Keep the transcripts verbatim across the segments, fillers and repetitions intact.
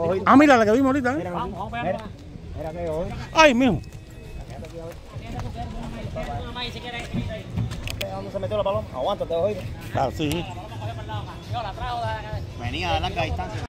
ojitos. Ah, mira la que vimos ahorita, ¿eh? Mira, Vamos, vamos, mira, vamos. mira que ojo. Ay, mijo. ¿Dónde se metió la paloma? Aguántate, ojitos. Ah, sí. Yo la trajo de la cabeza. Venía de larga distancia.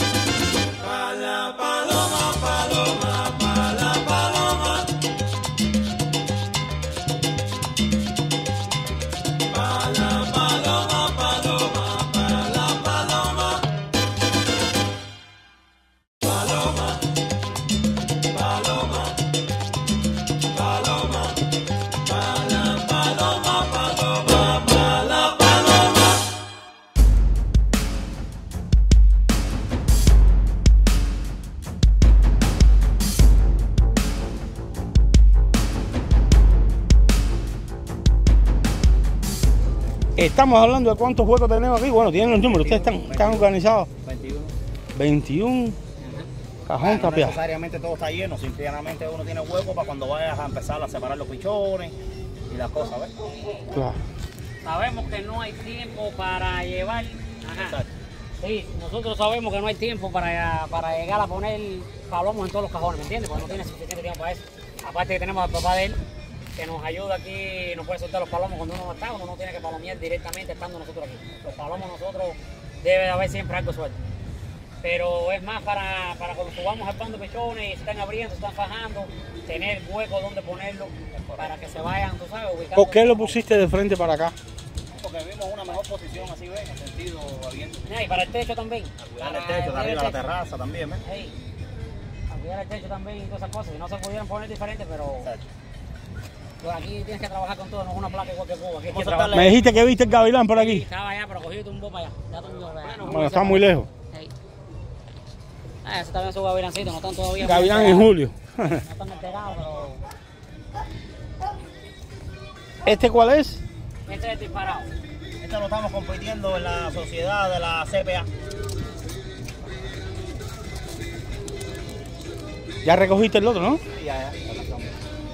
Estamos hablando de cuántos juegos tenemos aquí. Bueno, tienen los números, ustedes están, están organizados. veintiuno. veintiuno. Cajón No tapiado. necesariamente todo está lleno, simplemente uno tiene hueco para cuando vayas a empezar a separar los pichones y las cosas, ¿ves? Claro. Sabemos que no hay tiempo para llevar. Ajá. Exacto. Sí, nosotros sabemos que no hay tiempo para, para llegar a poner palomos en todos los cajones, ¿me entiendes? Porque no tiene suficiente tiempo para eso. Aparte que tenemos al papá de él, que nos ayuda aquí, nos puede soltar los palomos cuando uno no está, uno no tiene que palomear directamente estando nosotros aquí. Los palomos nosotros debe de haber siempre algo suelto. Pero es más para, para cuando subamos al pan de pechones y se están abriendo, se están fajando, tener hueco donde ponerlo para que se vayan, tú sabes, ubicando. ¿Por qué lo pusiste de frente para acá? Porque vimos una mejor posición así, ¿ves? En el sentido abierto. Yeah, y para el techo también. Para el techo, de arriba la terraza también, ¿ves? Hey, para cuidar el techo también y todas esas cosas. Y no se pudieron poner diferentes, pero Exacto. pues aquí tienes que trabajar con todo, no es una placa igual que Cuba. Aquí hay que Vamos a trabajar. Me dijiste que viste el gavilán por Sí, aquí. estaba allá, pero cogí y tumbó para allá. Ya tumbó para allá. Bueno, está muy lejos. Hey. Ah, ese también es su gavilancito, no están todavía. Gavilán muy en enterados. julio. No están enterados, pero ¿Este cuál es? este es disparado. Esto lo estamos compitiendo en la sociedad de la C P A. Ya recogiste el otro, ¿no? Sí, ya, ya, ya estamos.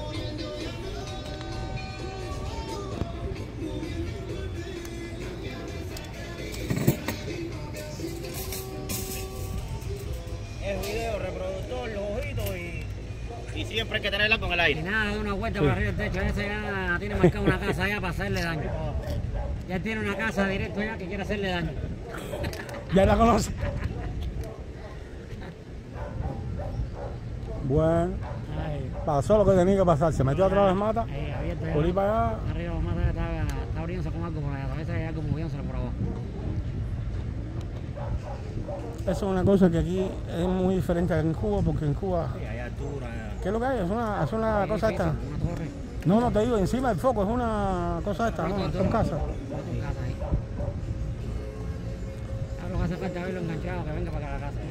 El video, reproductor, los ojitos y, y siempre hay que tenerla con el Y aire. nada, de una vuelta por arriba del techo. Ese ya tiene marcado una casa allá para hacerle daño. Ya tiene una casa directo ya que quiere hacerle daño. Ya la conoces. Bueno, Ay, pasó lo que tenía que pasar. Se metió atrás de las matas. ahí, abierto ya. Por ahí para allá. Arriba los matas está, está abriéndose con algo por allá. A veces hay algo moviéndose por abajo. Eso es una cosa que aquí es muy diferente en Cuba, porque en Cuba, Sí, hay altura. ¿qué es lo que hay? Es una, es una Ahí, cosa sí, esta. sí, una torre. No, no te digo, encima del foco, es una cosa esta, ¿no? Son casas. Otra casa ahí. Ahora lo que hace falta es verlo enganchado, que venga para acá la casa.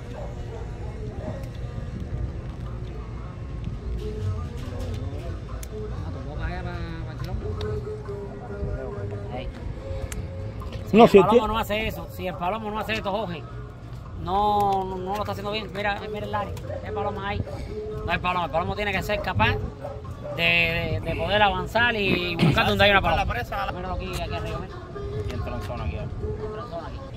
Ah, tumbó para allá, para, para el quilombo. Ahí. Si No, el si el palomo tie- no hace eso, si el palomo no hace esto, Jorge, no, no, no lo está haciendo bien. Mira, mira el área, el palomo ahí. No hay palomo, el palomo tiene que ser capaz de, de, de poder avanzar y buscar donde hay una La paloma. presa, la... Míralo aquí, aquí arriba, mira. Y el tronzón aquí. ¿eh? Otra zona aquí.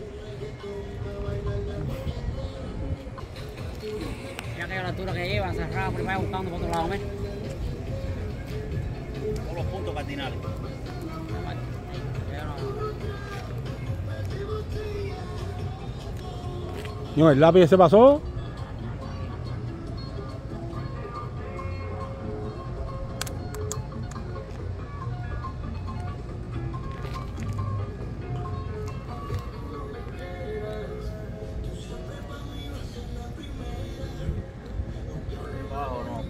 Ya que a la altura que lleva, cerrado, primero buscando por otro lado, mira. Todos los puntos cardinales. No, el lápiz se pasó. Bajo, no.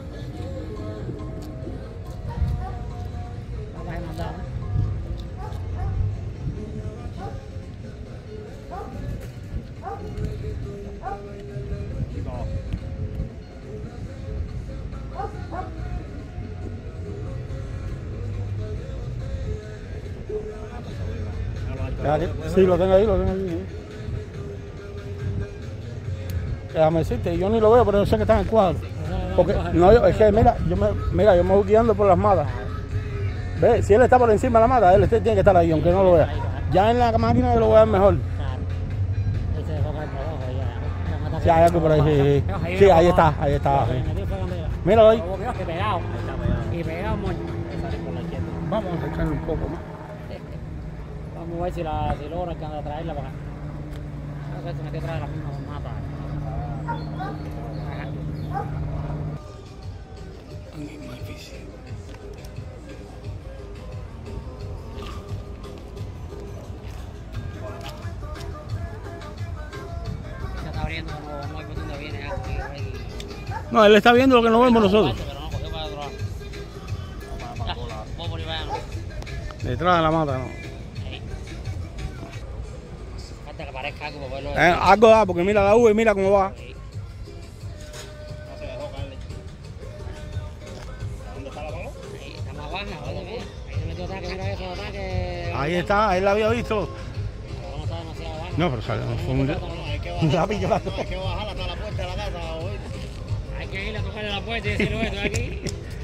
Vamos a mandar, ¿eh? Ya que- Sí, lo tengo ahí, lo tengo ahí. sí. Déjame decirte, yo ni lo veo, pero yo sé que está en el cuadro. Porque, no, yo- es que mira, yo me, mira, yo me voy guiando por las matas. ¿Ves? Si él está por encima de la mata, él este tiene que estar ahí, aunque no lo vea. Ya en la máquina yo lo voy a ver mejor. Claro. Ese es el foco del trabajo, ya. La mata Sí, hay algo por ahí, sí, sí. Sí, ahí está, ahí está. Sí. Míralo ahí. Y pegado. Y pegado, moño. Vamos a echarle un poco más. Vamos a ver si, la, si logra alcanzar a traerla para acá. A ver si me queda atrás de la misma mata. Se está abriendo, no, no hay por dónde viene. Aquí, no, él está viendo lo que no vemos nosotros. pero no cogió para otro lado. Ya, vos por ahí vaya, ¿no? Detrás de la mata, no. Falta que parezca algo para poderlo ver. Eh, algo da, porque mira la uva y mira cómo va. Sí. No se dejó caerle. ¿Dónde está la paloma? Ahí está más baja, oye, mira. Ahí se metió ataque, mira eso, ataque. Ahí está, él la había visto. La paloma está demasiado baja. No, pero sale, no fue un... No, hay que La bajar, pilló. no, hay que bajar hasta la puerta de la casa, ¿oíste? Hay que ir a tocarle la puerta y decirle esto aquí.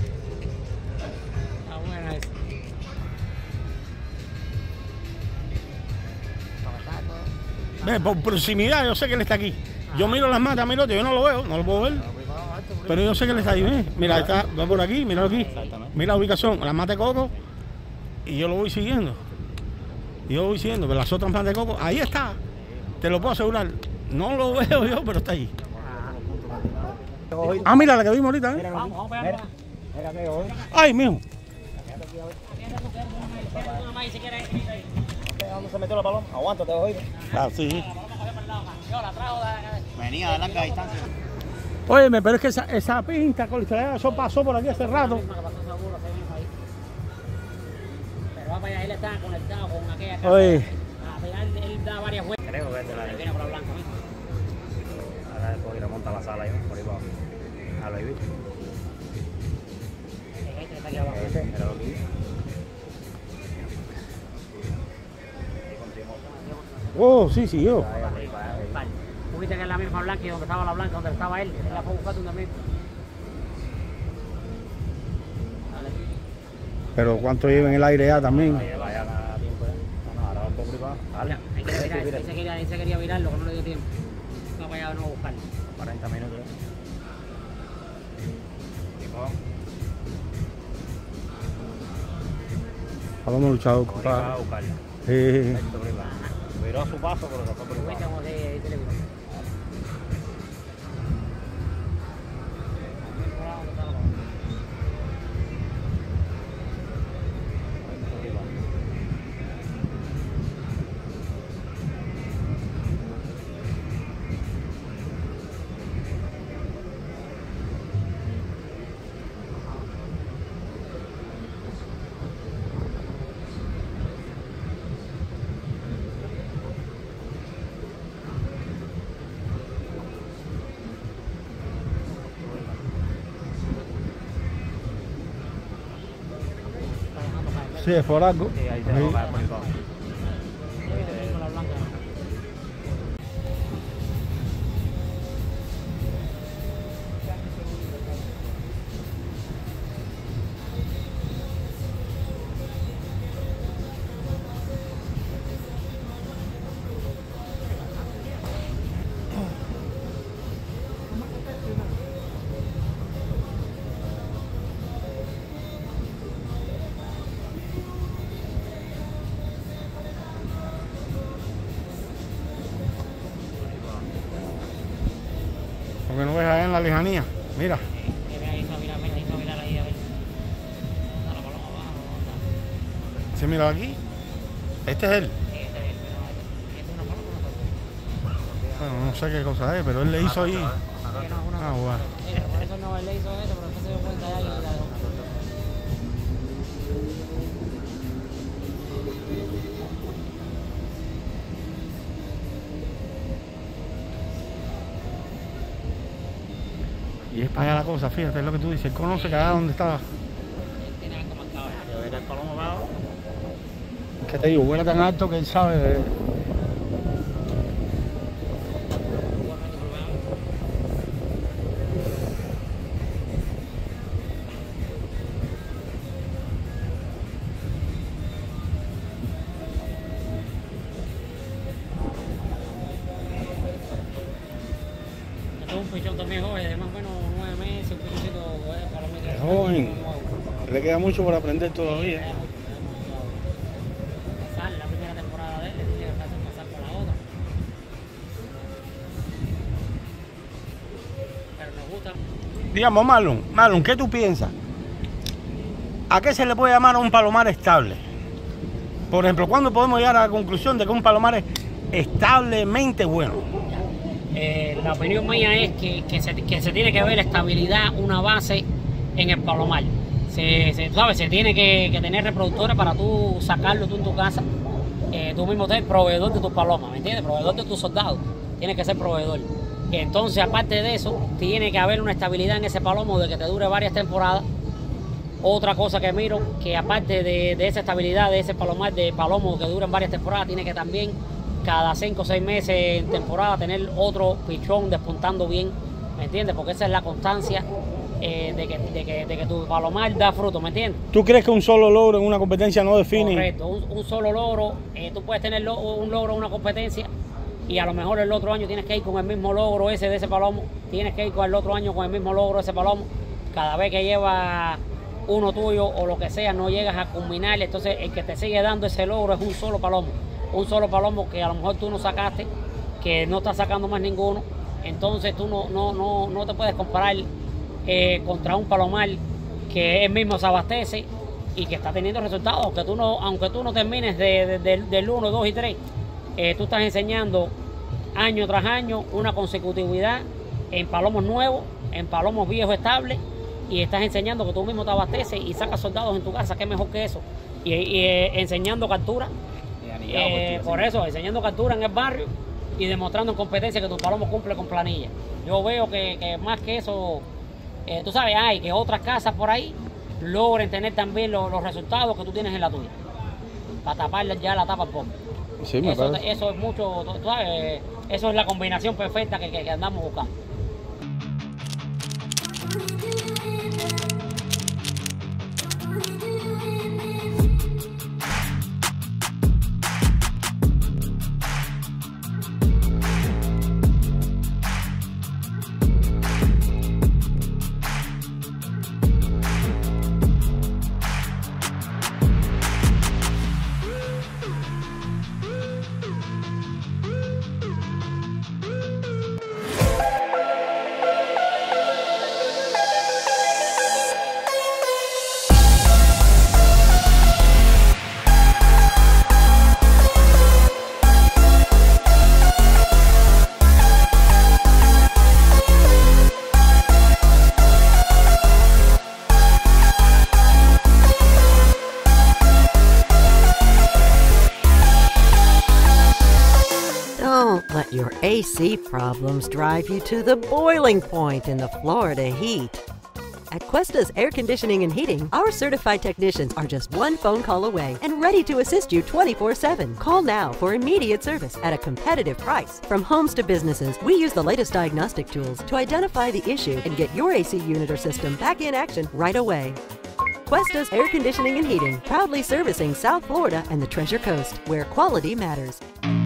Está buena eso. Ve, por proximidad yo sé que él está aquí. Yo miro las matas, miro, yo no lo veo, no lo puedo ver. Pero yo sé que él está ahí, ¿ves? Mira, está, va por aquí, mira aquí. Mira la ubicación, la mata de coco. Y yo lo voy siguiendo. Y yo lo voy siguiendo, pero las otras matas de coco, ahí está. Te lo puedo asegurar. No lo veo yo, pero está ahí. Ah, mira la que vimos ahorita, ¿eh? Vamos, vamos a pegar. Mira que hoy. Ay, mijo. ¿Dónde se metió la paloma? Aguántate, oíste. Ah, sí. Yo la trajo de... Venía de larga distancia. Óyeme, pero es que esa, esa pinta, colesterol, eso pasó por aquí hace rato. Pero va para allá, él está conectado con aquella casa. Oye. Él, él da varias vueltas. Creo que es de la Él viene por la blanca, ¿no? Ahora después y remonta la sala ahí, por ahí para abajo. A lo ahí, ¿viste? Este está aquí abajo. Ese, era lo que vi. Oh, sí, sí, yo. Vale. Tú viste que es la misma blanca y donde estaba la blanca, donde estaba él. Él la fue buscando también. Dale. Pero cuánto lleva en el aire ya también. Vaya a tiempo ya. No, ahora va un poco privado. Dale. Ahí se quería virar, ahí se quería, ahí se quería virarlo, que no le dio tiempo. Va para allá de nuevo a buscarlo. cuarenta minutos. Habíamos luchado, Va a compadre. buscarla. Sí. Viró a su paso, pero se fue Tú viste privado. cómo se, ahí se le viró. Sí, es por algo. Sí, ahí se Ahí. dejó caer por ahí para abajo. Con la blanca. Porque no ves allá en la lejanía. Mira. Ahí se va a virar, ahí se va a virar ahí, a ver. Está la paloma abajo. ¿Se mira aquí? Este es él. Sí, este es, pero este es una paloma, no Bueno, no sé qué cosa es, pero él le hizo ahí. Ah, bueno. Mira, por eso no él le hizo eso, pero después se dio cuenta ya y la dejó. Y es para allá la cosa, fíjate, es lo que tú dices. Él conoce que allá donde estaba. Él tiene algo marcado allá. Yo vi que el palomo va. Que te digo, vuela tan alto que él sabe. de- Igualmente por lo menos. Esto es un pichón también joven, de más o menos nueve meses, un pichoncito eh, para mí. Es joven. Le queda mucho por aprender todavía. Pasar la primera temporada de él, tiene que pasar por la otra. Pero nos gusta. Digamos, Marlon, Marlon, ¿qué tú piensas? ¿A qué se le puede llamar a un palomar estable? Por ejemplo, ¿cuándo podemos llegar a la conclusión de que un palomar es establemente bueno? Eh, la opinión mía es que, que, se, que se tiene que ver estabilidad, una base en el palomar. Se, se, ¿sabes? Se tiene que, que tener reproductores para tú sacarlo tú en tu casa. Eh, tú mismo eres proveedor de tus palomas, ¿me entiendes? Proveedor de tus soldados. Tienes que ser proveedor. Entonces, aparte de eso, tiene que haber una estabilidad en ese palomo de que te dure varias temporadas. Otra cosa que miro, que aparte de, de esa estabilidad de ese palomar de palomo que duran varias temporadas, tiene que también cada cinco o seis meses en temporada tener otro pichón despuntando bien, ¿me entiendes? Porque esa es la constancia eh, de, que, de, que, de que tu palomar da fruto, ¿me entiendes? ¿Tú crees que un solo logro en una competencia no define? Correcto, un, un solo logro, eh, tú puedes tener lo, un logro en una competencia y a lo mejor el otro año tienes que ir con el mismo logro ese de ese palomo, tienes que ir con el otro año con el mismo logro de ese palomo, cada vez que lleva uno tuyo o lo que sea, no llegas a culminar, entonces el que te sigue dando ese logro es un solo palomo, un solo palomo que a lo mejor tú no sacaste, que no estás sacando más ninguno, entonces tú no, no, no, no te puedes comparar eh, contra un palomar que él mismo se abastece y que está teniendo resultados, aunque tú no, aunque tú no termines de, de, de, del uno, dos y tres, eh, tú estás enseñando año tras año una consecutividad en palomos nuevos, en palomos viejos estables, y estás enseñando que tú mismo te abasteces y sacas soldados en tu casa, que es mejor que eso. Y, y eh, enseñando captura, eh, por eso, enseñando captura en el barrio y demostrando en competencia que tu palomo cumple con planilla. Yo veo que, que más que eso, eh, tú sabes, hay que otras casas por ahí logren tener también lo, los resultados que tú tienes en la tuya, para tapar ya la tapa al poco. Sí, me eso, parece. eso es mucho, tú sabes, eso es la combinación perfecta que, que, que andamos buscando. Don't let your A C problems drive you to the boiling point in the Florida heat. At Cuesta's Air Conditioning and Heating, our certified technicians are just one phone call away and ready to assist you twenty-four seven. Call now for immediate service at a competitive price. From homes to businesses, we use the latest diagnostic tools to identify the issue and get your A C unit or system back in action right away. Cuesta's Air Conditioning and Heating, proudly servicing South Florida and the Treasure Coast, where quality matters.